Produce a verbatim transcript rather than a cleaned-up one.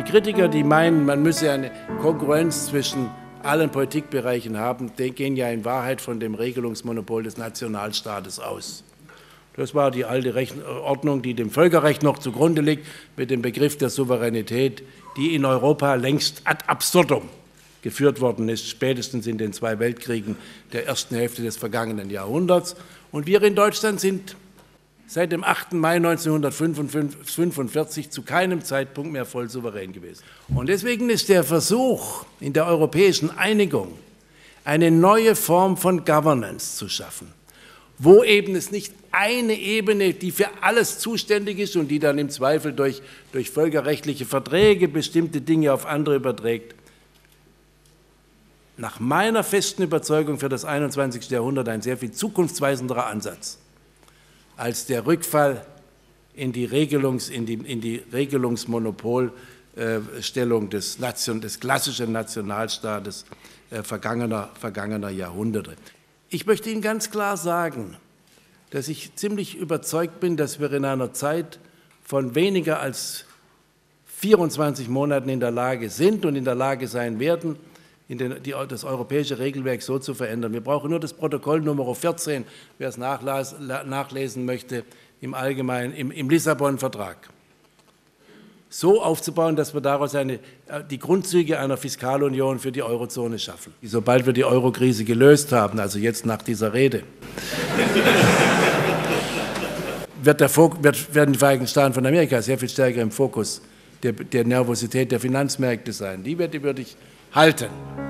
Kritiker, die meinen, man müsse eine Konkurrenz zwischen allen Politikbereichen haben, die gehen ja in Wahrheit von dem Regelungsmonopol des Nationalstaates aus. Das war die alte Ordnung, die dem Völkerrecht noch zugrunde liegt, mit dem Begriff der Souveränität, die in Europa längst ad absurdum geführt worden ist, spätestens in den zwei Weltkriegen der ersten Hälfte des vergangenen Jahrhunderts. Und wir in Deutschland sind seit dem achten Mai neunzehnhundertfünfundvierzig zu keinem Zeitpunkt mehr voll souverän gewesen. Und deswegen ist der Versuch, in der europäischen Einigung eine neue Form von Governance zu schaffen, wo eben es nicht eine Ebene, die für alles zuständig ist und die dann im Zweifel durch, durch völkerrechtliche Verträge bestimmte Dinge auf andere überträgt, nach meiner festen Überzeugung für das einundzwanzigste Jahrhundert ein sehr viel zukunftsweisenderer Ansatz als der Rückfall in die, Regelungs-, in die, in die Regelungsmonopolstellung des, Nation, des klassischen Nationalstaates äh, vergangener, vergangener Jahrhunderte. Ich möchte Ihnen ganz klar sagen, dass ich ziemlich überzeugt bin, dass wir in einer Zeit von weniger als vierundzwanzig Monaten in der Lage sind und in der Lage sein werden, in den, die, das europäische Regelwerk so zu verändern. Wir brauchen nur das Protokoll Nummer vierzehn, wer es nachlas, nachlesen möchte, im Allgemeinen, im, im Lissabon-Vertrag, so aufzubauen, dass wir daraus eine, die Grundzüge einer Fiskalunion für die Eurozone schaffen. Sobald wir die Eurokrise gelöst haben, also jetzt nach dieser Rede, wird der, wird, werden die Vereinigten Staaten von Amerika sehr viel stärker im Fokus der, der Nervosität der Finanzmärkte sein. Die werde würde ich halten.